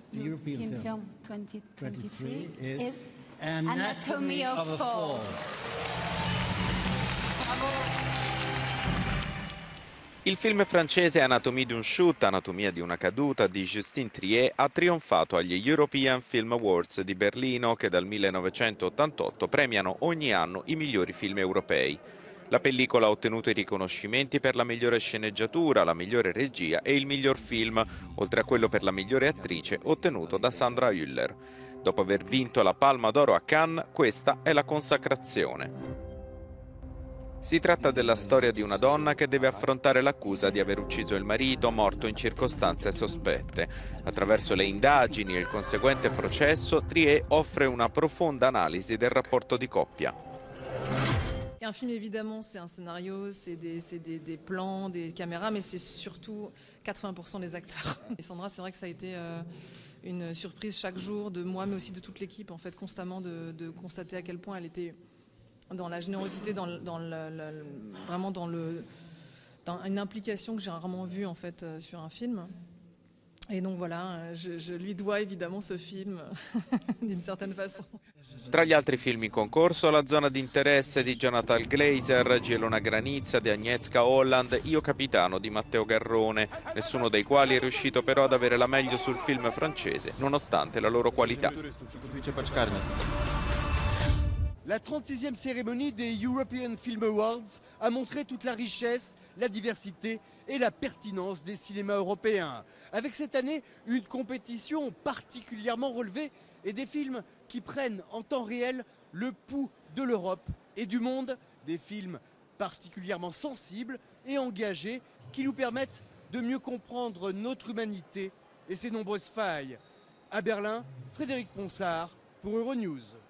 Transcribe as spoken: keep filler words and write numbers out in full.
European film film twenty twenty-three twenty-three is is Anatomy of a Fall. Il film francese Anatomie d'un chute, Anatomia di una caduta, di Justine Triet, ha trionfato agli European Film Awards di Berlino, che dal millenovecentottantotto premiano ogni anno i migliori film europei. La pellicola ha ottenuto i riconoscimenti per la migliore sceneggiatura, la migliore regia e il miglior film, oltre a quello per la migliore attrice ottenuto da Sandra Hüller. Dopo aver vinto la Palma d'Oro a Cannes, questa è la consacrazione. Si tratta della storia di una donna che deve affrontare l'accusa di aver ucciso il marito morto in circostanze sospette. Attraverso le indagini e il conseguente processo, Triet offre una profonda analisi del rapporto di coppia. Un film, évidemment, c'est un scénario, c'est des, des, des plans, des caméras, mais c'est surtout quatre-vingts pour cent des acteurs. Et Sandra, c'est vrai que ça a été euh, une surprise chaque jour de moi, mais aussi de toute l'équipe, en fait, constamment de, de constater à quel point elle était dans la générosité, dans, dans le, le, vraiment dans, le, dans une implication que j'ai rarement vue, en fait, sur un film. Et donc voilà, je, je lui dois évidemment ce film, d'une certaine façon. Tra gli altri film in concorso, La zona di interesse di Jonathan Glazer, Gelona Granizza di Agnieszka Holland, Io capitano di Matteo Garrone, nessuno dei quali è riuscito però ad avere la meglio sul film francese, nonostante la loro qualità. La trente-sixième cérémonie des European Film Awards a montré toute la richesse, la diversité et la pertinence des cinémas européens. Avec cette année, une compétition particulièrement relevée et des films qui prennent en temps réel le pouls de l'Europe et du monde, des films particulièrement sensibles et engagés qui nous permettent de mieux comprendre notre humanité et ses nombreuses failles. À Berlin, Frédéric Ponsard pour Euronews.